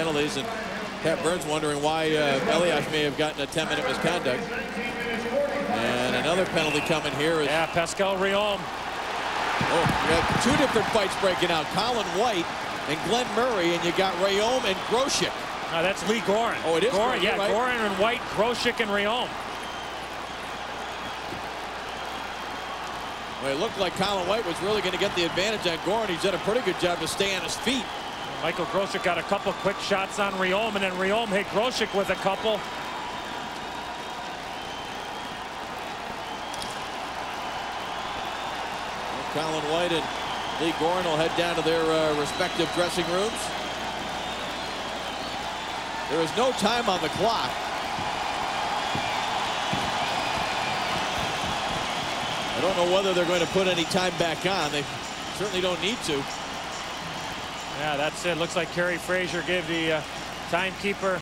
penalties, and Pat Burns wondering why Elias may have gotten a 10-minute misconduct. And another penalty coming here is Pascal Réaume. Oh, you have two different fights breaking out. Colin White and Glenn Murray, and you got Réaume and Groshek. That's Lee Gorin. Oh, it is Gorin, yeah, right? Gorin and White, Groshek and Réaume. Well, it looked like Colin White was really going to get the advantage on Gorin. He's done a pretty good job to stay on his feet. Michael Groshek got a couple quick shots on Réaume, and then Réaume hit Groshek with a couple. Colin White and Lee Gorin will head down to their respective dressing rooms. There is no time on the clock. I don't know whether they're going to put any time back on. They certainly don't need to. Yeah, that's it. Looks like Kerry Frazier gave the timekeeper